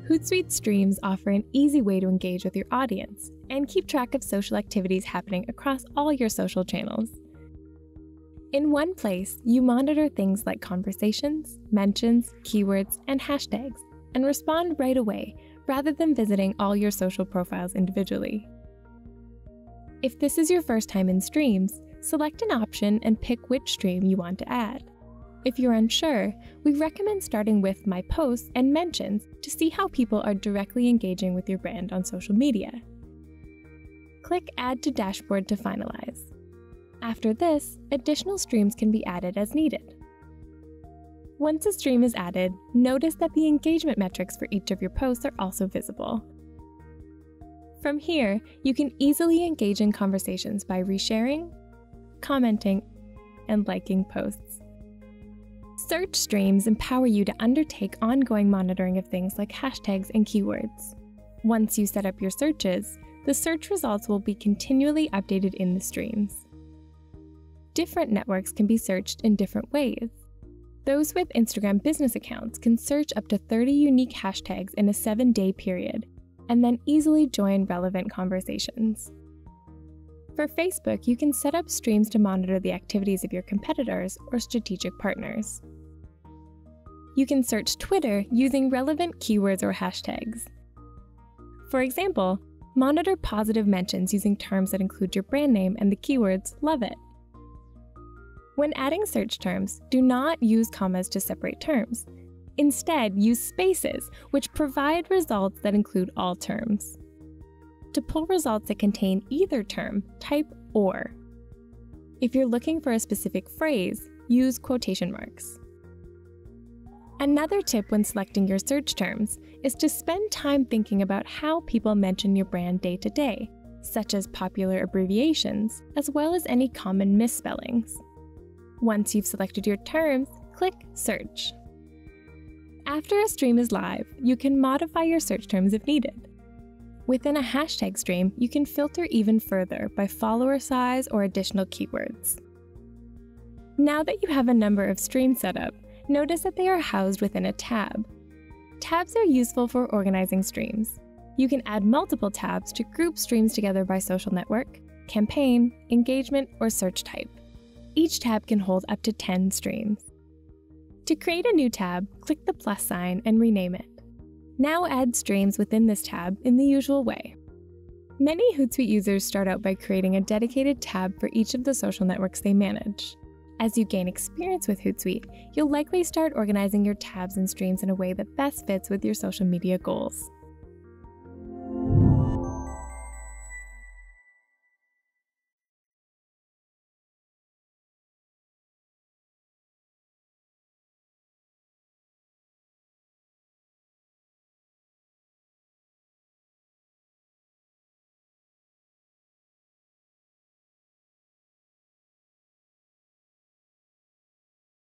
Hootsuite Streams offer an easy way to engage with your audience and keep track of social activities happening across all your social channels. In one place, you monitor things like conversations, mentions, keywords, and hashtags, and respond right away rather than visiting all your social profiles individually. If this is your first time in Streams, select an option and pick which stream you want to add. If you're unsure, we recommend starting with My Posts and Mentions to see how people are directly engaging with your brand on social media. Click Add to Dashboard to finalize. After this, additional streams can be added as needed. Once a stream is added, notice that the engagement metrics for each of your posts are also visible. From here, you can easily engage in conversations by resharing, commenting, and liking posts. Search streams empower you to undertake ongoing monitoring of things like hashtags and keywords. Once you set up your searches, the search results will be continually updated in the streams. Different networks can be searched in different ways. Those with Instagram business accounts can search up to 30 unique hashtags in a 7-day period, and then easily join relevant conversations. For Facebook, you can set up streams to monitor the activities of your competitors or strategic partners. You can search Twitter using relevant keywords or hashtags. For example, monitor positive mentions using terms that include your brand name and the keywords "love it." When adding search terms, do not use commas to separate terms. Instead, use spaces, which provide results that include all terms. To pull results that contain either term, type "or." If you're looking for a specific phrase, use quotation marks. Another tip when selecting your search terms is to spend time thinking about how people mention your brand day to day, such as popular abbreviations, as well as any common misspellings. Once you've selected your terms, click Search. After a stream is live, you can modify your search terms if needed. Within a hashtag stream, you can filter even further by follower size or additional keywords. Now that you have a number of streams set up, notice that they are housed within a tab. Tabs are useful for organizing streams. You can add multiple tabs to group streams together by social network, campaign, engagement, or search type. Each tab can hold up to 10 streams. To create a new tab, click the plus sign and rename it. Now add streams within this tab in the usual way. Many Hootsuite users start out by creating a dedicated tab for each of the social networks they manage. As you gain experience with Hootsuite, you'll likely start organizing your tabs and streams in a way that best fits with your social media goals.